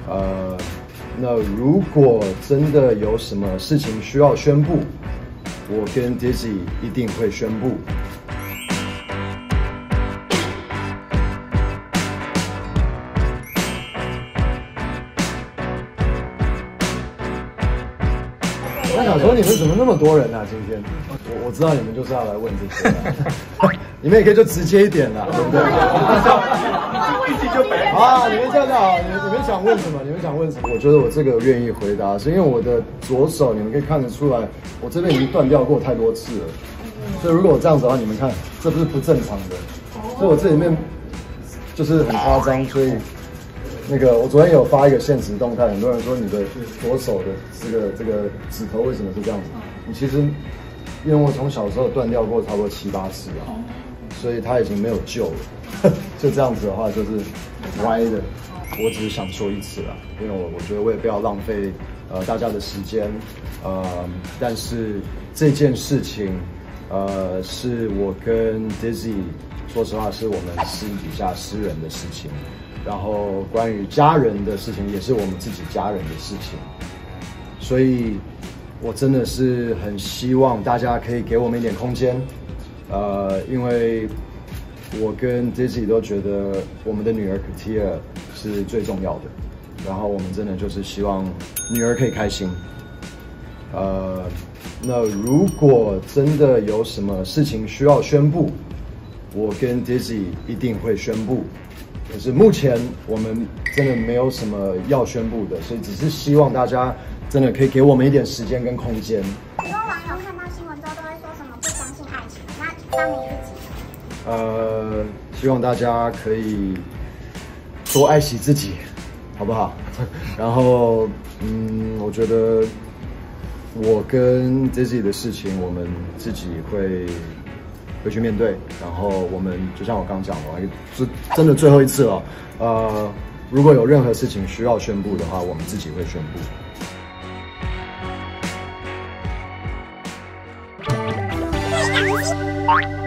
那如果真的有什么事情需要宣布，我跟 Dizzy 一定会宣布。我想说你们怎么那么多人啊？今天我知道你们就是要来问这些的，你们也可以就直接一点啦，对不对？一集就白啊！你们这样子好，你们想问什么？你们想问什么？我觉得我这个愿意回答，是因为我的左手你们可以看得出来，我这边已经断掉过太多次了。所以如果我这样子的话，你们看，这不是不正常的，所以我这里面就是很夸张，所以。那个，我昨天有发一个限时动态，很多人说你的左手的这个指头为什么是这样子？你其实因为我从小时候断掉过差不多7、8次啊，所以它已经没有救了。就这样子的话就是歪的。我只是想说一次啦，因为我觉得我也不要浪费大家的时间，但是这件事情是我跟 Dizzy 说实话是我们私底下私人的事情。然后关于家人的事情，也是我们自己家人的事情，所以我真的是很希望大家可以给我们一点空间，因为我跟 Dizzy 都觉得我们的女儿 Katia 是最重要的，然后我们真的就是希望女儿可以开心，那如果真的有什么事情需要宣布，我跟 Dizzy 一定会宣布。可是目前我们真的没有什么要宣布的，所以只是希望大家真的可以给我们一点时间跟空间。 很多网友看到新闻之后都会说什么不相信爱情，那当你自己？ 希望大家可以多爱惜自己，好不好？然后，我觉得我跟 Dizzy 的事情，我们自己会去面对，然后我们就像我刚刚讲的，就真的最后一次了。如果有任何事情需要宣布的话，我们自己会宣布。